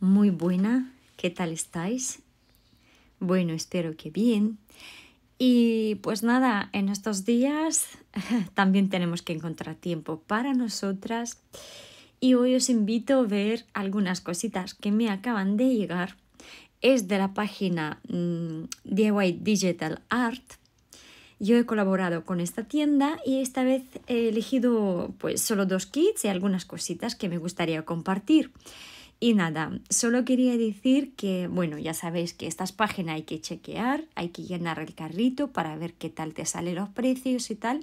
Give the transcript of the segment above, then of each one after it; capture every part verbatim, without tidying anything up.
Muy buena, ¿qué tal estáis? Bueno, espero que bien. Y pues nada, en estos días también tenemos que encontrar tiempo para nosotras. Y hoy os invito a ver algunas cositas que me acaban de llegar. Es de la página mmm, D I Y Digital Art. Yo he colaborado con esta tienda y esta vez he elegido pues solo dos kits y algunas cositas que me gustaría compartir. Y nada, solo quería decir que, bueno, ya sabéis que estas páginas hay que chequear, hay que llenar el carrito para ver qué tal te salen los precios y tal.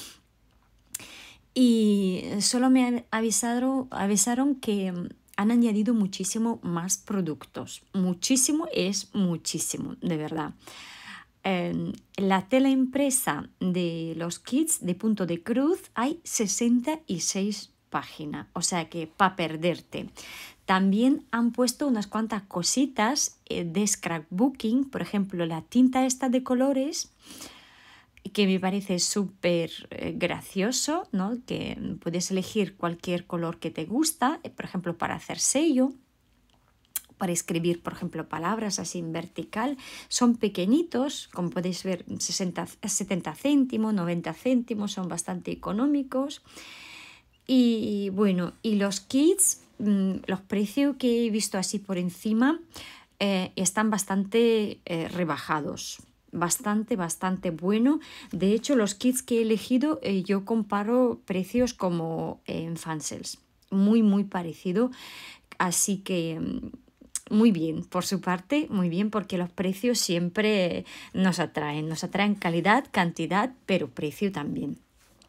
Y solo me avisaron, avisaron que han añadido muchísimo más productos. Muchísimo es muchísimo, de verdad. En la tela impresa de los kits de punto de cruz hay sesenta y seis páginas, o sea que para perderte. También han puesto unas cuantas cositas de scrapbooking, por ejemplo la tinta esta de colores, que me parece súper eh, gracioso, ¿no? Que puedes elegir cualquier color que te gusta, por ejemplo para hacer sello, para escribir, por ejemplo, palabras así en vertical. Son pequeñitos, como podéis ver, sesenta, setenta céntimos, noventa céntimos, son bastante económicos. Y bueno, y los kits, los precios que he visto así por encima eh, están bastante eh, rebajados. Bastante, bastante bueno. De hecho, los kits que he elegido, eh, yo comparo precios como en Fansels. Muy, muy parecido. Así que muy bien, por su parte, muy bien, porque los precios siempre nos atraen. Nos atraen calidad, cantidad, pero precio también.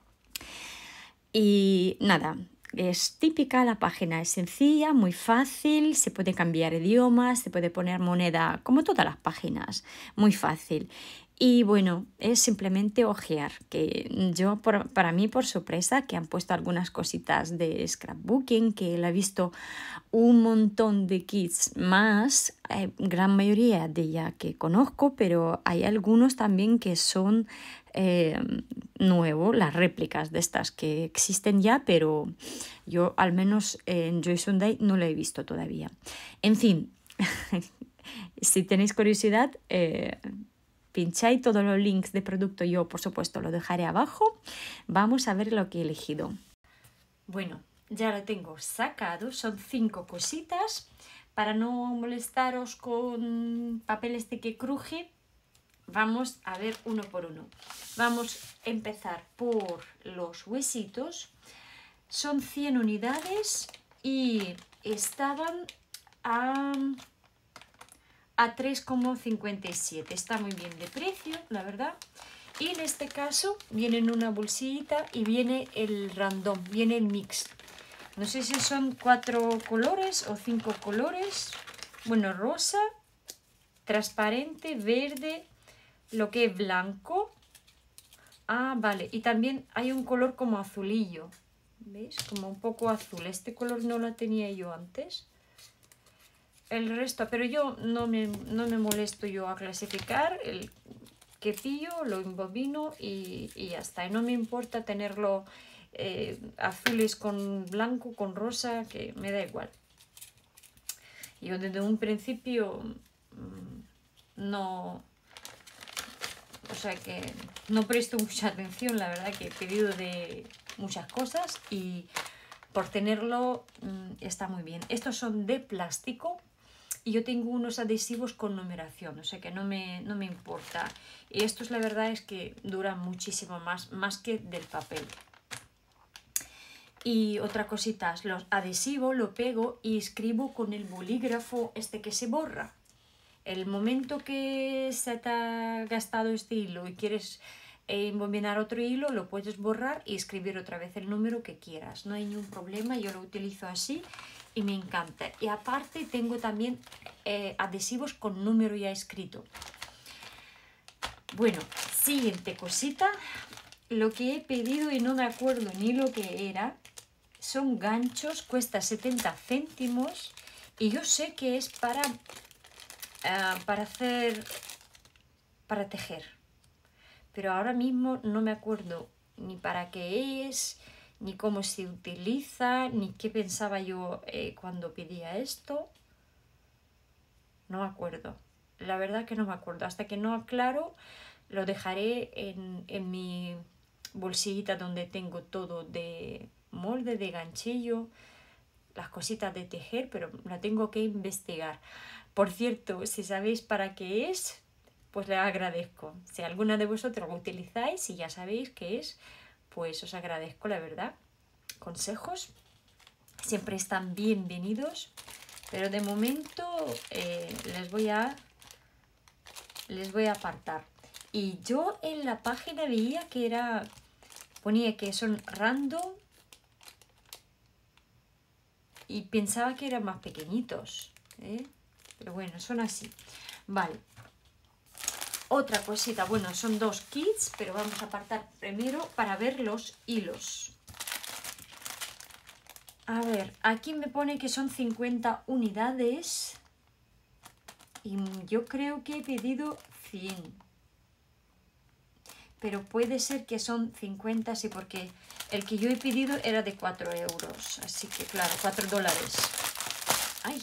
Y nada, es típica, la página es sencilla, muy fácil, se puede cambiar idiomas, se puede poner moneda, como todas las páginas, muy fácil. Y bueno, es simplemente ojear, que yo, por, para mí, por sorpresa, que han puesto algunas cositas de scrapbooking, que la he visto un montón de kits más, eh, gran mayoría de ella que conozco, pero hay algunos también que son eh, nuevos, las réplicas de estas que existen ya, pero yo al menos en Joy Sunday no lo he visto todavía. En fin, si tenéis curiosidad, eh, pincháis todos los links de producto, yo por supuesto lo dejaré abajo. Vamos a ver lo que he elegido. Bueno, ya lo tengo sacado, son cinco cositas. Para no molestaros con papel este que cruje, vamos a ver uno por uno. Vamos a empezar por los huesitos. Son cien unidades y estaban a, a tres coma cincuenta y siete. Está muy bien de precio, la verdad. Y en este caso viene en una bolsita y viene el random, viene el mix. No sé si son cuatro colores o cinco colores. Bueno, rosa, transparente, verde, lo que es blanco. Ah, vale. Y también hay un color como azulillo. ¿Veis? Como un poco azul. Este color no lo tenía yo antes. El resto, pero yo no me, no me molesto yo a clasificar. El que pillo, lo embobino y, y ya está. Y no me importa tenerlo eh, azules con blanco, con rosa, que me da igual. Yo desde un principio mmm, no... O sea que no presto mucha atención, la verdad que he pedido de muchas cosas y por tenerlo mmm, está muy bien. Estos son de plástico. Y yo tengo unos adhesivos con numeración, o sea que no me, no me importa. Y estos la verdad es que duran muchísimo más, más que del papel. Y otra cosita, los adhesivos lo pego y escribo con el bolígrafo este que se borra. El momento que se te ha gastado este hilo y quieres embobinar otro hilo, lo puedes borrar y escribir otra vez el número que quieras. No hay ningún problema, yo lo utilizo así. Y me encanta. Y aparte tengo también eh, adhesivos con número ya escrito. Bueno, siguiente cosita. Lo que he pedido y no me acuerdo ni lo que era. Son ganchos, cuesta setenta céntimos. Y yo sé que es para, uh, para hacer, para tejer. Pero ahora mismo no me acuerdo ni para qué es, ni cómo se utiliza, ni qué pensaba yo eh, cuando pedía esto. no me acuerdo. La verdad que no me acuerdo. Hasta que no aclaro, lo dejaré en, en mi bolsillita donde tengo todo de molde, de ganchillo, las cositas de tejer, pero la tengo que investigar. Por cierto, si sabéis para qué es, pues le agradezco. Si alguna de vosotros lo utilizáis y ya sabéis qué es, pues os agradezco, la verdad. Consejos siempre están bienvenidos, pero de momento eh, les voy a les voy a apartar. Y yo en la página veía que era, ponía que son random y pensaba que eran más pequeñitos, ¿eh? Pero bueno, son así. Vale. Otra cosita, bueno, son dos kits, pero vamos a apartar primero para ver los hilos. A ver, aquí me pone que son cincuenta unidades y yo creo que he pedido cien. Pero puede ser que son cincuenta, sí, porque el que yo he pedido era de cuatro euros. Así que, claro, cuatro dólares. ¡Ay!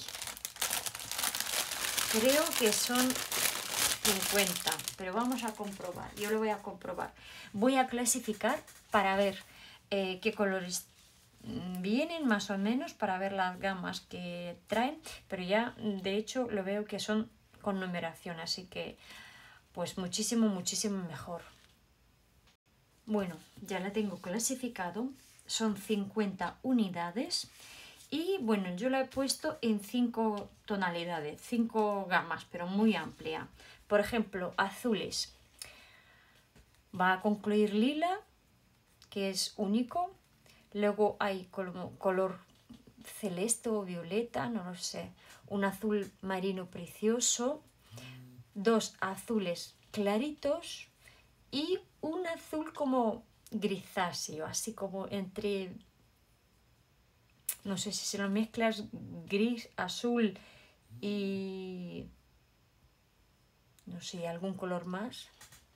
Creo que son cincuenta, pero vamos a comprobar. Yo lo voy a comprobar. Voy a clasificar para ver eh, qué colores vienen más o menos, para ver las gamas que traen. Pero ya, de hecho, lo veo que son con numeración, así que pues muchísimo, muchísimo mejor. Bueno, ya la tengo clasificado, son cincuenta unidades y bueno, yo la he puesto en cinco tonalidades, cinco gamas, pero muy amplia. Por ejemplo, azules, va a concluir lila, que es único, luego hay color, color celeste o violeta, no lo sé, un azul marino precioso, dos azules claritos, y un azul como grisáceo, así como entre, no sé si se lo mezclas gris, azul y no sé, algún color más.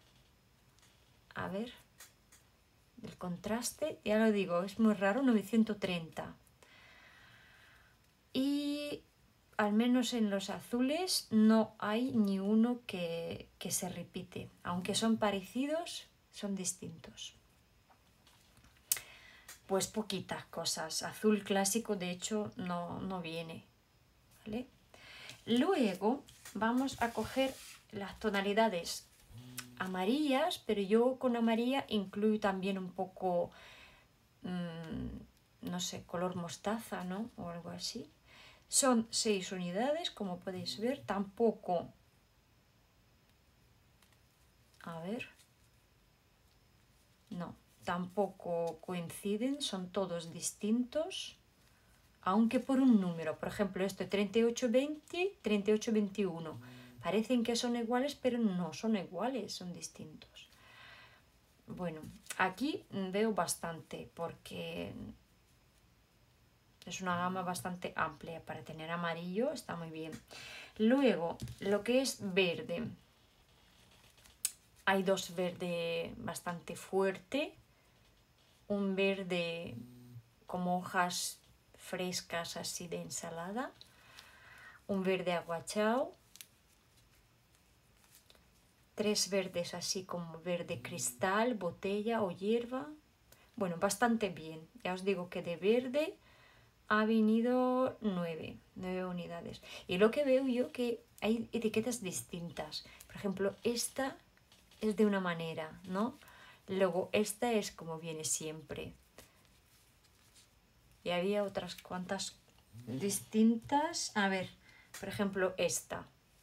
A ver, el contraste, ya lo digo, es muy raro, novecientos treinta. Y al menos en los azules no hay ni uno que, que se repite. Aunque son parecidos, son distintos. Pues poquitas cosas. Azul clásico, de hecho, no, no viene. ¿Vale? Luego vamos a coger las tonalidades amarillas, pero yo con amarilla incluyo también un poco, mmm, no sé, color mostaza, ¿no? O algo así. Son seis unidades, como podéis ver, tampoco, a ver, no, tampoco coinciden, son todos distintos, aunque por un número. Por ejemplo, este treinta y ocho veinte, treinta y ocho veintiuno, parecen que son iguales, pero no son iguales, son distintos. Bueno, aquí veo bastante, porque es una gama bastante amplia. Para tener amarillo está muy bien. Luego, lo que es verde. Hay dos verdes bastante fuerte. Un verde como hojas frescas así de ensalada. Un verde aguachao. Tres verdes así como verde cristal, botella o hierba. Bueno, bastante bien. Ya os digo que de verde ha venido nueve, nueve unidades. Y lo que veo yo que hay etiquetas distintas. Por ejemplo, esta es de una manera, ¿no? Luego esta es como viene siempre. Y había otras cuantas distintas. A ver, por ejemplo, esta.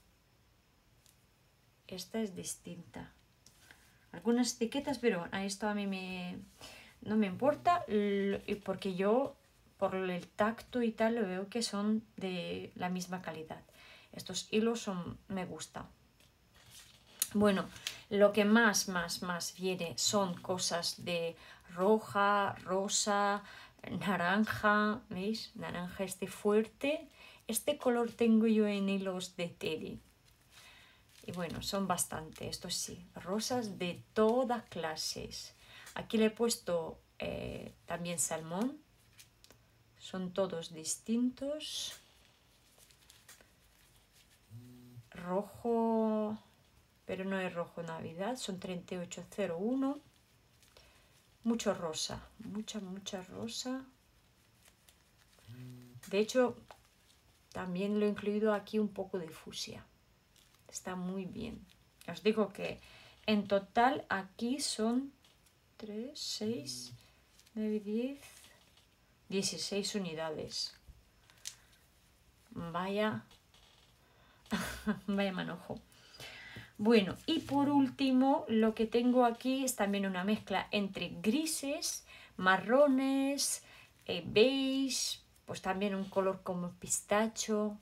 Esta es distinta. Algunas etiquetas, pero a esto a mí me, no me importa, porque yo, por el tacto y tal, lo veo que son de la misma calidad. Estos hilos son, me gustan. Bueno, lo que más, más, más viene son cosas de roja, rosa, naranja, ¿veis? Naranja este fuerte. Este color tengo yo en hilos de Teddy. Y bueno, son bastante, esto sí, rosas de todas clases. Aquí le he puesto eh, también salmón. Son todos distintos. rojo, pero no es rojo Navidad, son treinta y ocho cero uno. Mucho rosa, mucha, mucha rosa. De hecho, también lo he incluido aquí un poco de fucsia. Está muy bien. Os digo que en total aquí son tres, seis, nueve, diez, dieciséis unidades. Vaya, vaya manojo. Bueno, y por último, lo que tengo aquí es también una mezcla entre grises, marrones, eh, beige, pues también un color como pistacho.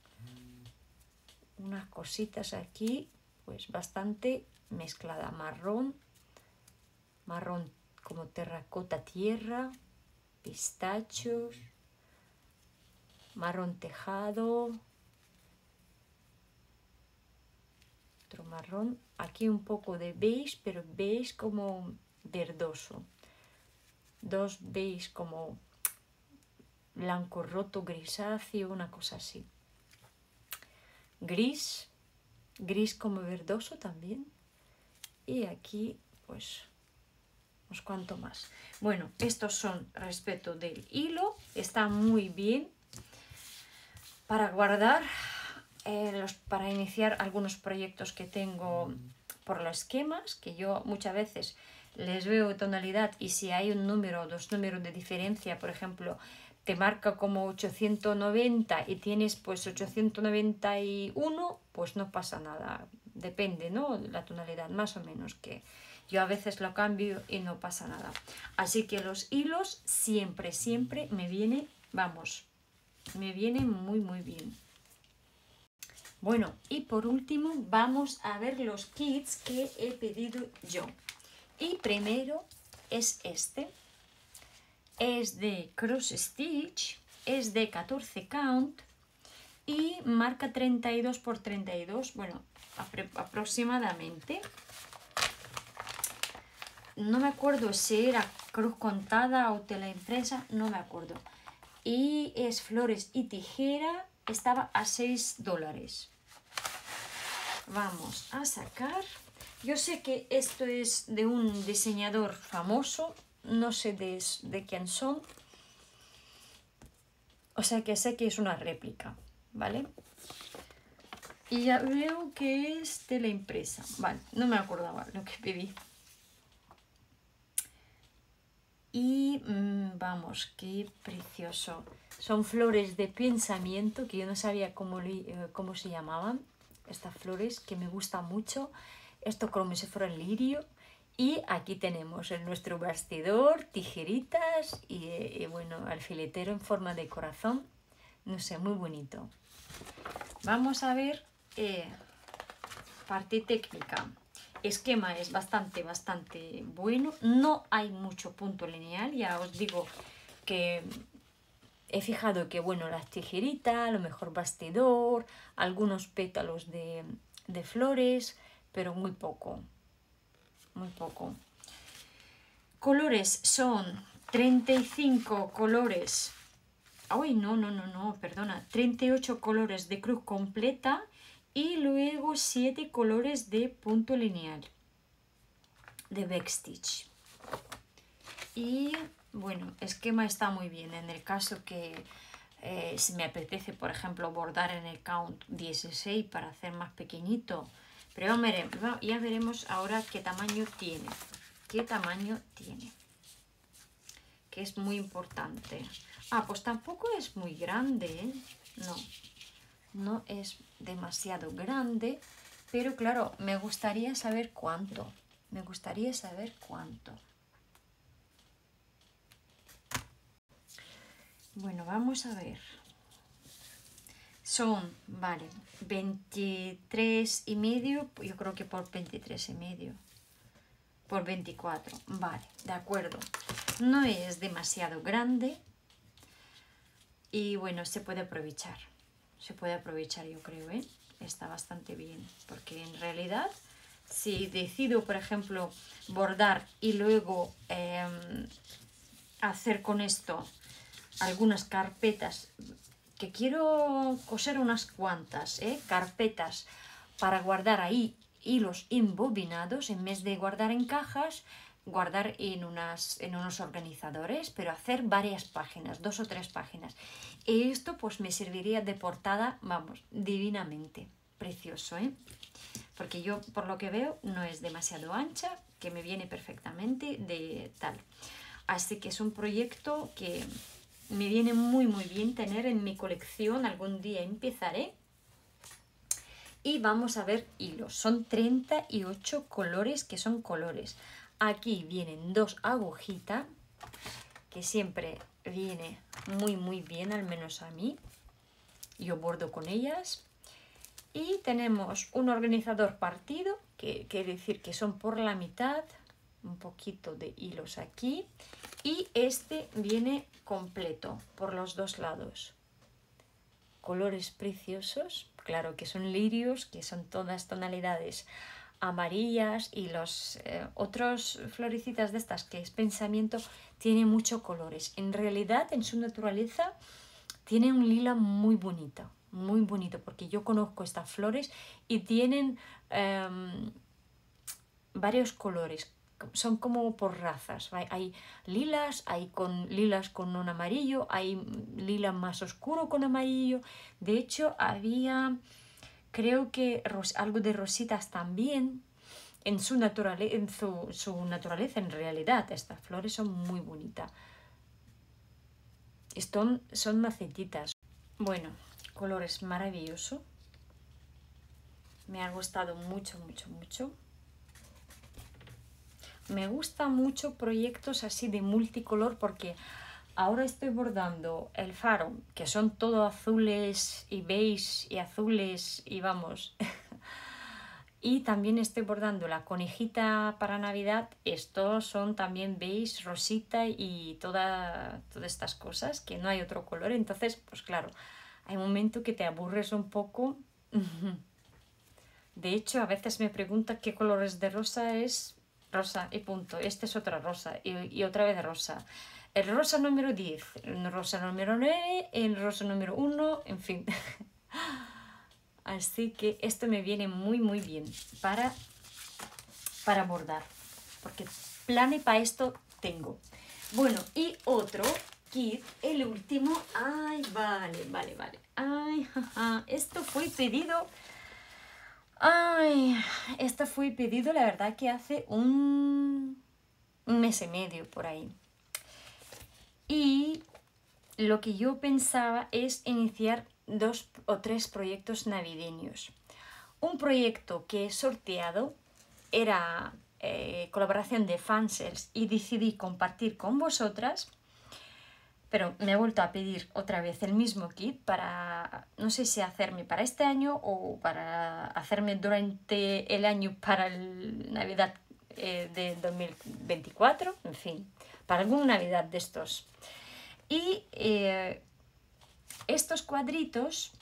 Unas cositas aquí, pues bastante mezclada. Marrón, marrón como terracota tierra, pistachos, marrón tejado, otro marrón, aquí un poco de beige, pero beige como verdoso, dos beige como blanco roto, grisáceo, una cosa así, gris, gris como verdoso también, y aquí pues unos cuanto más. Bueno, estos son respecto del hilo, está muy bien para guardar, eh, los, para iniciar algunos proyectos que tengo por los esquemas, que yo muchas veces les veo tonalidad y si hay un número o dos números de diferencia, por ejemplo, te marca como ochocientos noventa y tienes pues ochocientos noventa y uno, pues no pasa nada, depende, ¿no? La tonalidad, más o menos, que yo a veces lo cambio y no pasa nada. Así que los hilos siempre, siempre me viene, vamos, me viene muy, muy bien. Bueno, y por último vamos a ver los kits que he pedido yo. Y primero es este. Es de Cross Stitch, es de catorce count y marca treinta y dos por treinta y dos, bueno, aproximadamente. No me acuerdo si era cruz contada o tela impresa, no me acuerdo. Y es flores y tijera, estaba a seis dólares. Vamos a sacar. Yo sé que esto es de un diseñador famoso, no sé de, de quién son. O sea que sé que es una réplica, ¿vale? Y ya veo que es tela impresa. Vale, no me acordaba lo que pedí. Y mmm, vamos, qué precioso. Son flores de pensamiento que yo no sabía cómo, eh, cómo se llamaban. Estas flores que me gustan mucho. Esto como si fuera lirio. Y aquí tenemos en nuestro bastidor tijeritas y, y bueno, alfiletero en forma de corazón. No sé, muy bonito. Vamos a ver eh, parte técnica. Esquema es bastante, bastante bueno. No hay mucho punto lineal. Ya os digo que he fijado que, bueno, las tijeritas, a lo mejor bastidor, algunos pétalos de, de flores, pero muy poco. Muy poco. Colores son treinta y cinco colores. Uy, no, no, no, no, perdona. treinta y ocho colores de cruz completa y luego siete colores de punto lineal de backstitch. Y bueno, esquema está muy bien. En el caso que eh, si me apetece, por ejemplo, bordar en el count dieciséis para hacer más pequeñito. Pero ya veremos ahora qué tamaño tiene. Qué tamaño tiene. Que es muy importante. Ah, pues tampoco es muy grande, ¿eh? No, no es demasiado grande. Pero claro, me gustaría saber cuánto. Me gustaría saber cuánto. Bueno, vamos a ver. Son, vale, veintitrés y medio, yo creo que por veintitrés y medio. Por veinticuatro, vale, de acuerdo. No es demasiado grande. Y bueno, se puede aprovechar. Se puede aprovechar, yo creo, ¿eh? Está bastante bien. Porque en realidad, si decido, por ejemplo, bordar y luego eh, hacer con esto algunas carpetas, que quiero coser unas cuantas, ¿eh? Carpetas para guardar ahí hilos embobinados, en vez de guardar en cajas, guardar en, unas, en unos organizadores, pero hacer varias páginas, dos o tres páginas. Y esto pues me serviría de portada, vamos, divinamente. Precioso, ¿eh? Porque yo, por lo que veo, no es demasiado ancha, que me viene perfectamente de tal. Así que es un proyecto que me viene muy muy bien tener en mi colección. Algún día empezaré. Y vamos a ver hilos. Son treinta y ocho colores, que son colores. Aquí vienen dos agujitas, que siempre viene muy muy bien, al menos a mí. Yo bordo con ellas. Y tenemos un organizador partido, que quiere decir que son por la mitad, un poquito de hilos aquí. Y este viene completo por los dos lados. Colores preciosos, claro que son lirios, que son todas tonalidades amarillas, y los eh, otros florecitas de estas, que es pensamiento, tiene muchos colores. En realidad, en su naturaleza, tiene un lila muy bonito, muy bonito, porque yo conozco estas flores y tienen um, varios colores, son como por razas. Hay lilas, hay con lilas con un amarillo, hay lila más oscuro con amarillo. De hecho, había, creo que algo de rositas también. En su, naturale en su, su naturaleza, en realidad, estas flores son muy bonitas. Son, son macetitas. Bueno, colores maravillosos. Me ha gustado mucho, mucho, mucho. Me gustan mucho proyectos así de multicolor, porque ahora estoy bordando el faro, que son todos azules y beige y azules y vamos. Y también estoy bordando la conejita para Navidad. Estos son también beige, rosita y toda, todas estas cosas, que no hay otro color. Entonces, pues claro, hay un momento que te aburres un poco. De hecho, a veces me preguntan qué colores de rosa es. Rosa y punto. Este es otra rosa y, y otra vez rosa. El rosa número diez, el rosa número nueve, el rosa número uno, en fin. Así que esto me viene muy muy bien para, para bordar, porque plane para esto tengo. Bueno, y otro kit, el último. Ay, vale, vale, vale. Ay, jaja. Esto fue pedido. Ay, esto fue pedido, la verdad, que hace un, un mes y medio por ahí. Y lo que yo pensaba es iniciar dos o tres proyectos navideños. Un proyecto que he sorteado era eh, colaboración de fansels y decidí compartir con vosotras, pero me he vuelto a pedir otra vez el mismo kit para, no sé si hacerme para este año o para hacerme durante el año para el Navidad eh, de dos mil veinticuatro, en fin, para alguna Navidad de estos. Y eh, estos cuadritos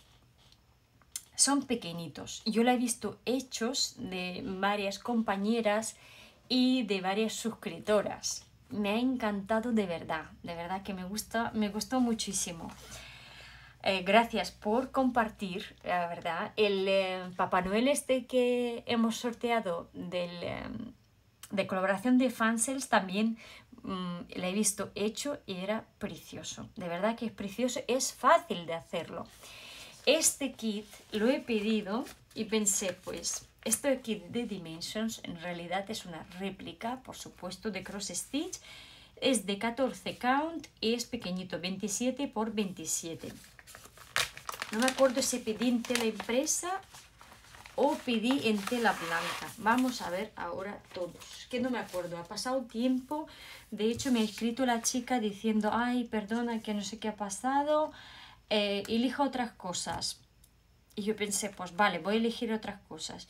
son pequeñitos. Yo lo he visto hechos de varias compañeras y de varias suscriptoras. Me ha encantado de verdad, de verdad que me gusta, me gustó muchísimo. Eh, gracias por compartir, la verdad. El eh, Papá Noel este que hemos sorteado del, eh, de colaboración de fansels también mmm, lo he visto hecho y era precioso. De verdad que es precioso, es fácil de hacerlo. Este kit lo he pedido y pensé, pues, este kit de Dimensions en realidad es una réplica, por supuesto, de Cross Stitch. Es de catorce count y es pequeñito, veintisiete por veintisiete. No me acuerdo si pedí en tela impresa o pedí en tela blanca. Vamos a ver ahora todos. Que no me acuerdo, ha pasado tiempo. De hecho, me ha escrito la chica diciendo, ay, perdona, que no sé qué ha pasado. Eh, elija otras cosas. Y yo pensé, pues vale, voy a elegir otras cosas.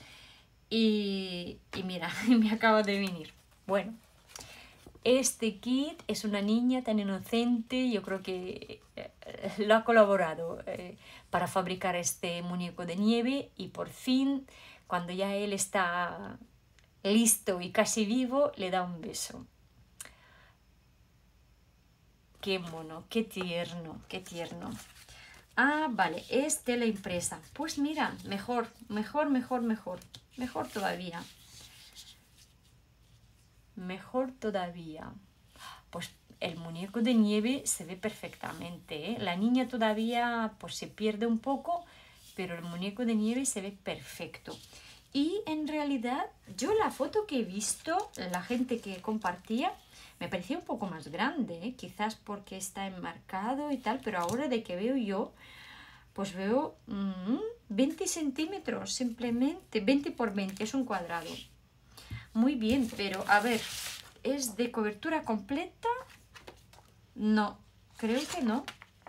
Y, y mira, me acaba de venir. Bueno, este kit es una niña tan inocente, yo creo que eh, lo ha colaborado eh, para fabricar este muñeco de nieve, y por fin, cuando ya él está listo y casi vivo, le da un beso. Qué mono, qué tierno, qué tierno. Ah, vale, es tela impresa. Pues mira, mejor, mejor, mejor, mejor. Mejor todavía. Mejor todavía. Pues el muñeco de nieve se ve perfectamente, ¿eh? La niña todavía pues se pierde un poco, pero el muñeco de nieve se ve perfecto. Y en realidad yo la foto que he visto, la gente que compartía, me parecía un poco más grande, ¿eh? Quizás porque está enmarcado y tal, pero ahora de que veo yo, pues veo mmm, veinte centímetros simplemente, veinte por veinte, es un cuadrado. Muy bien, pero a ver, ¿es de cobertura completa? No, creo que no.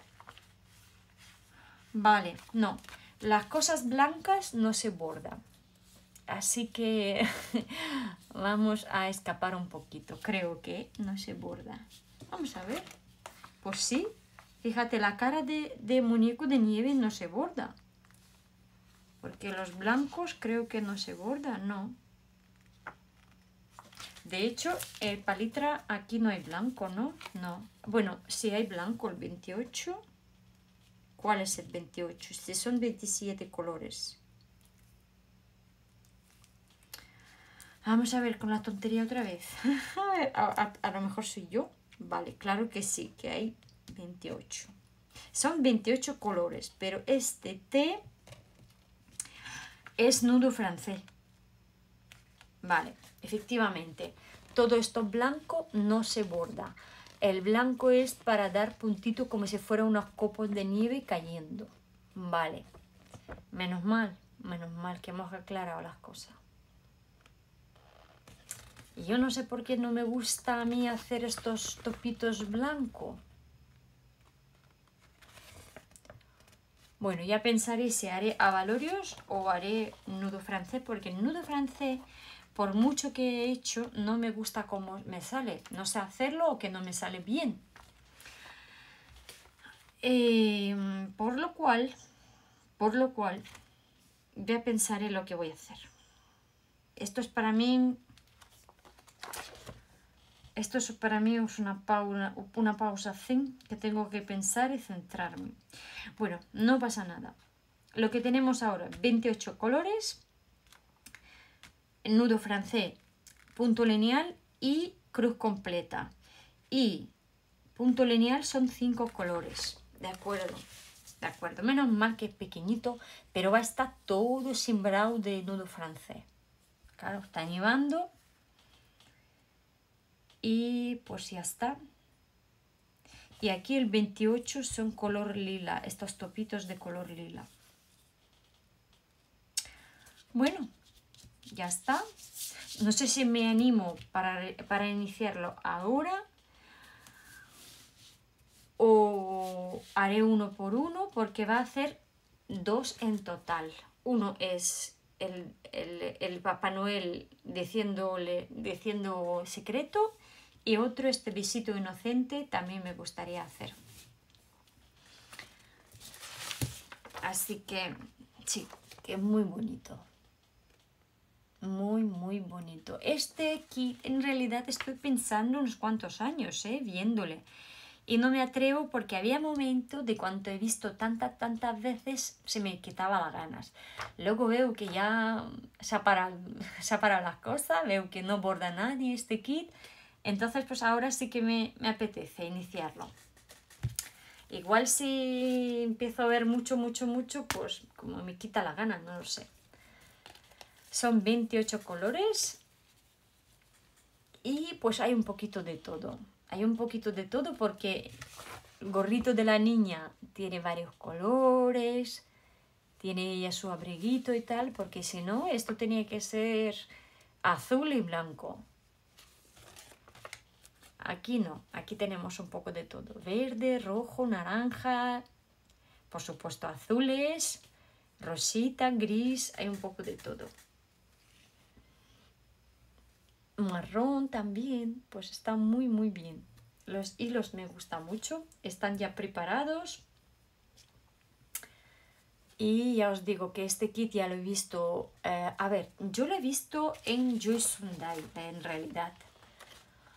Vale, no. Las cosas blancas no se bordan. Así que vamos a escapar un poquito. Creo que no se borda. Vamos a ver. Pues sí. Fíjate, la cara de, de muñeco de nieve no se borda. Porque los blancos creo que no se bordan, no. De hecho, el palitra aquí no hay blanco, ¿no? No. Bueno, sí hay blanco, el veintiocho. ¿Cuál es el veintiocho? Si son veintisiete colores. Vamos a ver con la tontería otra vez. a, a, a lo mejor soy yo. Vale, claro que sí, que hay veintiocho. Son veintiocho colores, pero este té es nudo francés. Vale, efectivamente. Todo esto blanco no se borda. El blanco es para dar puntito como si fuera unos copos de nieve cayendo. Vale. Menos mal, menos mal que hemos aclarado las cosas. Y yo no sé por qué no me gusta a mí hacer estos topitos blancos. Bueno, ya pensaré si haré abalorios o haré nudo francés, porque el nudo francés, por mucho que he hecho, no me gusta cómo me sale. No sé hacerlo o que no me sale bien. Eh, por lo cual, por lo cual, ya pensaré lo que voy a hacer. Esto es para mí... Esto es para mí es una pausa, una pausa zen que tengo que pensar y centrarme. Bueno, no pasa nada. Lo que tenemos ahora, veintiocho colores, nudo francés, punto lineal y cruz completa. Y punto lineal son cinco colores. De acuerdo, de acuerdo. Menos mal que es pequeñito, pero va a estar todo sembrado de nudo francés. Claro, está nevando. Y pues ya está. Y aquí el veintiocho son color lila, estos topitos de color lila. Bueno, ya está. No sé si me animo para, para iniciarlo ahora o haré uno por uno, porque va a hacer dos en total. Uno es el, el, el Papá Noel diciéndole, diciendo secreto. Y otro, este besito inocente, también me gustaría hacer. Así que, sí, que es muy bonito. Muy, muy bonito. Este kit, en realidad, estoy pensando unos cuantos años, ¿eh? Viéndole. Y no me atrevo porque había momentos de cuando he visto tantas, tantas veces, se me quitaba las ganas. Luego veo que ya se ha parado, se ha parado las cosas, veo que no borda nadie este kit. Entonces, pues ahora sí que me, me apetece iniciarlo. Igual si empiezo a ver mucho, mucho, mucho, pues como me quita la gana, no lo sé. Son veintiocho colores y pues hay un poquito de todo. Hay un poquito de todo porque el gorrito de la niña tiene varios colores, tiene ella su abriguito y tal, porque si no, esto tenía que ser azul y blanco. Aquí no, aquí tenemos un poco de todo. Verde, rojo, naranja, por supuesto azules, rosita, gris, hay un poco de todo. Marrón también, pues está muy muy bien. Los hilos me gustan mucho, están ya preparados. Y ya os digo que este kit ya lo he visto, eh, a ver, yo lo he visto en Joyce Sunday en realidad.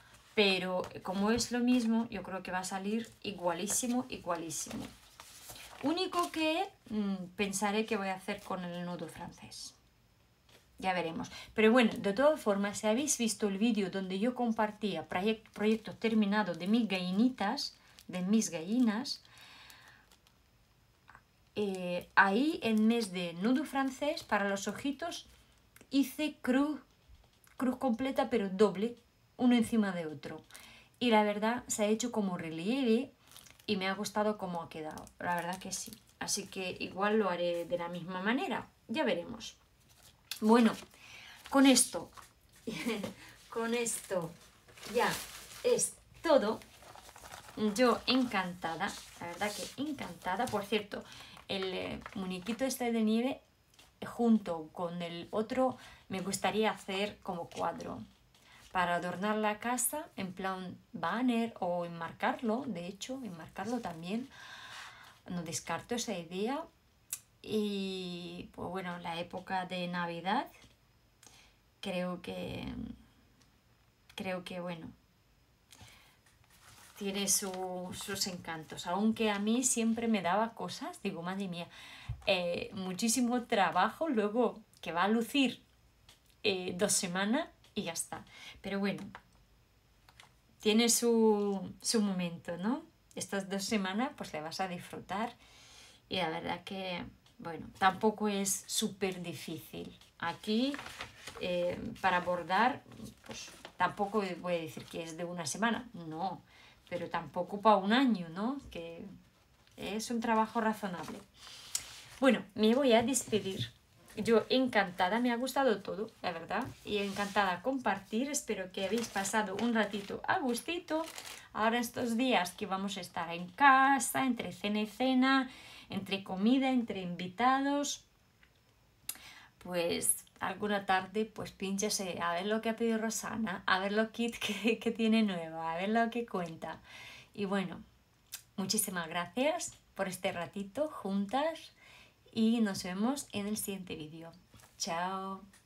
Pero como es lo mismo, yo creo que va a salir igualísimo, igualísimo. Único que mmm, pensaré que voy a hacer con el nudo francés. Ya veremos. Pero bueno, de todas formas, si habéis visto el vídeo donde yo compartía proyect, proyectos terminados de mis gallinitas, de mis gallinas, eh, ahí en mes de nudo francés para los ojitos hice cruz, cruz completa pero doble, uno encima de otro. Y la verdad se ha hecho como relieve y me ha gustado cómo ha quedado. La verdad que sí. Así que igual lo haré de la misma manera. Ya veremos. Bueno, con esto, con esto ya es todo. Yo encantada, la verdad que encantada. Por cierto, el eh, muñequito este de nieve junto con el otro me gustaría hacer como cuadro para adornar la casa en plan banner o enmarcarlo, de hecho, enmarcarlo también. No descarto esa idea. Y pues bueno, la época de Navidad creo que creo que bueno tiene su, sus encantos, aunque a mí siempre me daba cosas, digo, madre mía, eh, muchísimo trabajo luego que va a lucir eh, dos semanas y ya está. Pero bueno, tiene su, su momento, ¿no? Estas dos semanas pues le vas a disfrutar y la verdad que, bueno, tampoco es súper difícil. Aquí, eh, para bordar, pues tampoco voy a decir que es de una semana, no, pero tampoco para un año, ¿no? Que es un trabajo razonable. Bueno, me voy a despedir. Yo encantada, me ha gustado todo, la verdad, y encantada compartir. Espero que habéis pasado un ratito a gustito. Ahora estos días que vamos a estar en casa, entre cena y cena, entre comida, entre invitados, pues alguna tarde pues pínchase a ver lo que ha pedido Rosana, a ver lo kit que, que tiene nuevo, a ver lo que cuenta. Y bueno, muchísimas gracias por este ratito juntas y nos vemos en el siguiente vídeo. Chao.